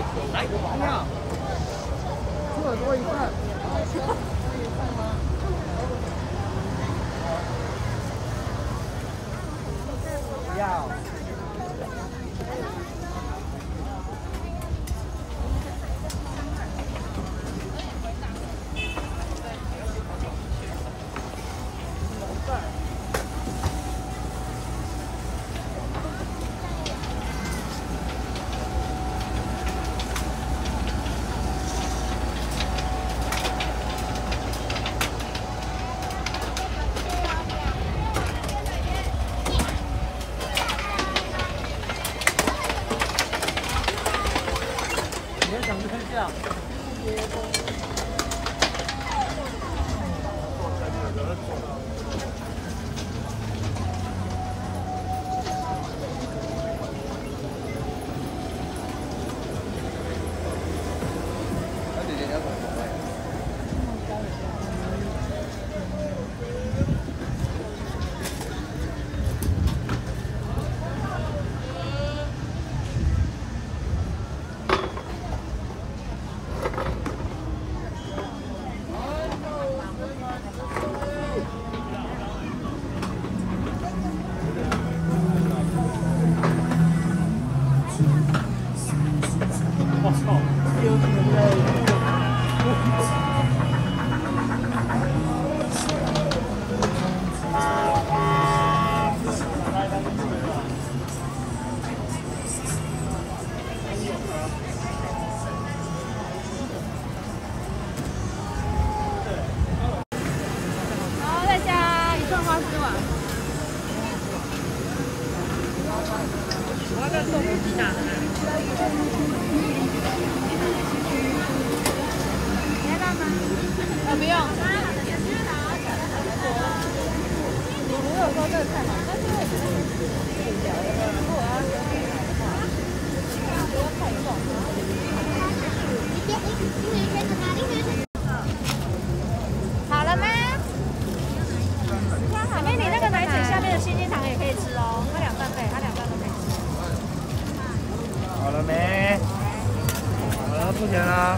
来，你好，猪耳朵一份。不要。这样。 不用。我有时候这个太忙，但是我觉得可以聊的。如果我要跟别人聊的话，不要太重。好了吗？妹妹，你那个奶嘴下面的星星糖也可以吃哦，它两份对，它两份都可以吃。 好了没？好了，付钱啦。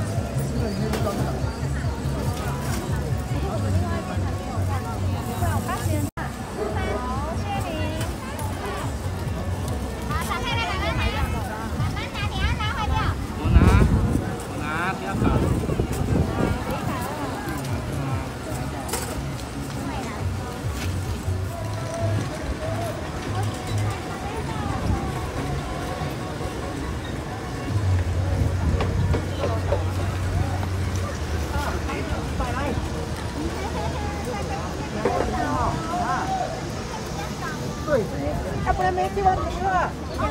要不然没地方停了。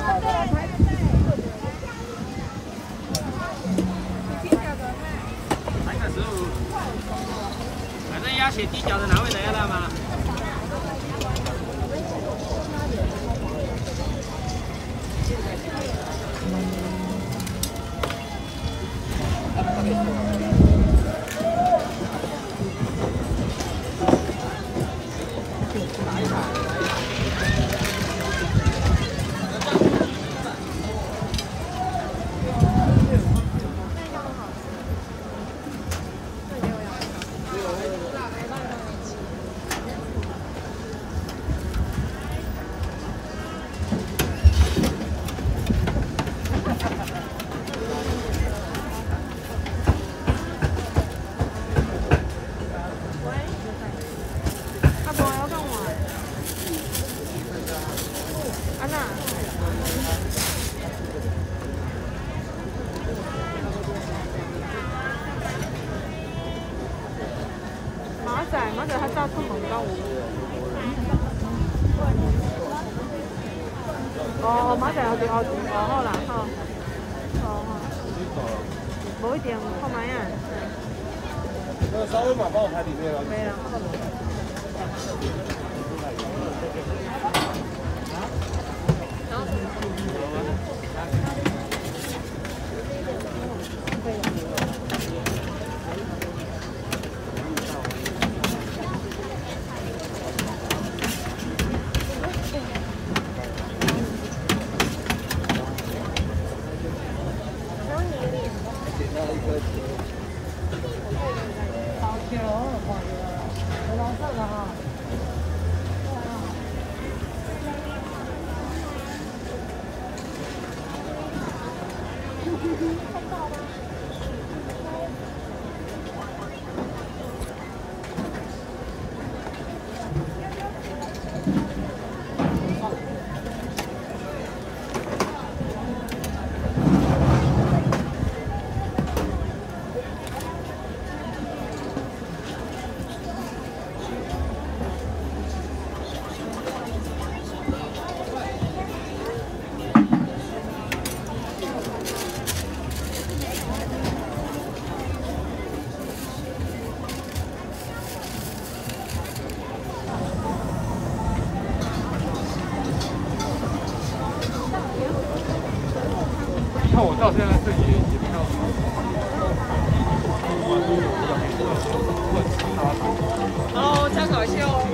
来个15，反正鸭血低脚的哪位的要辣吗？ 马仔他炸出猛高哦，马仔有啲好啦，好，冇一点好慢呀。 那稍微嘛，帮我排里面了。 没了。 好 Q， 有蓝色的哈。看到吗？ 看我到现在自己也没有。 哦，超搞笑哦！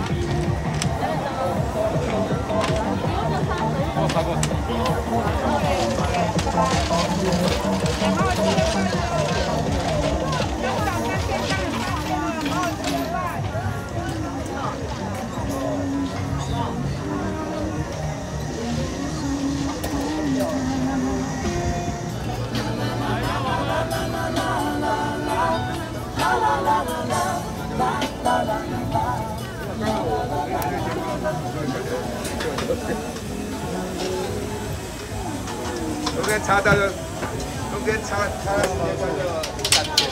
我擦过。 中间插到就，中间插到就感觉。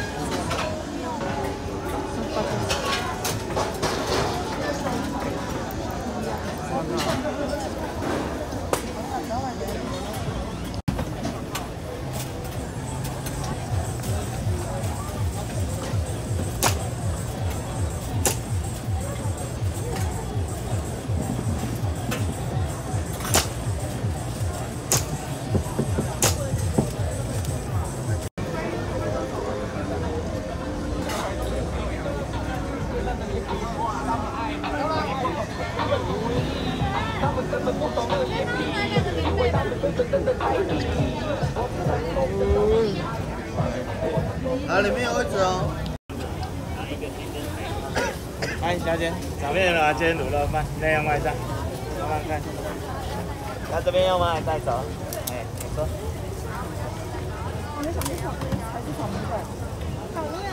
啊，里面有位置哦。 哎，小姐，炒面了，煎卤肉饭，内用外带，慢慢看。那这边要吗？带走。哎，你说。 我们想吃炒面还是炒米粉？炒面。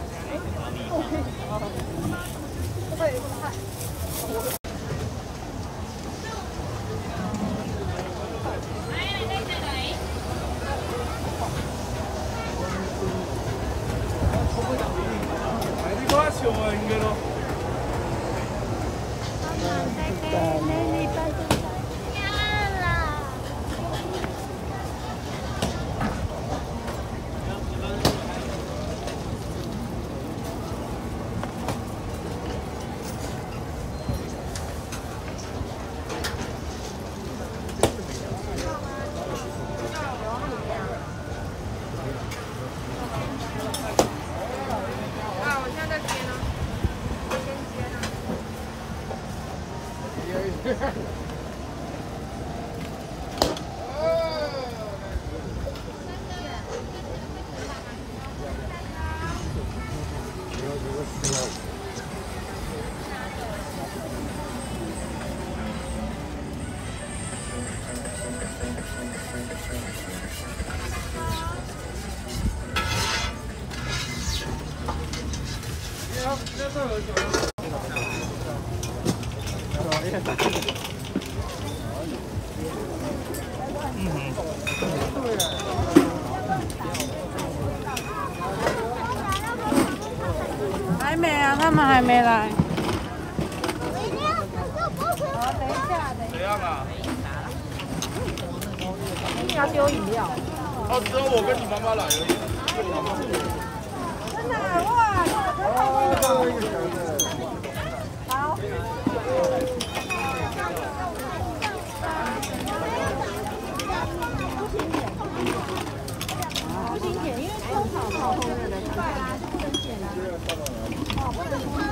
哦，会有菜。 笑啊，应该咯。 还没啊，他们还没来。 怎样啊？ 你要丢饮料。 哦，只有我跟你妈妈来而已。 真的哇！好。不行点，因为通常跑后面的对啊，就不能点啊。哦，不能。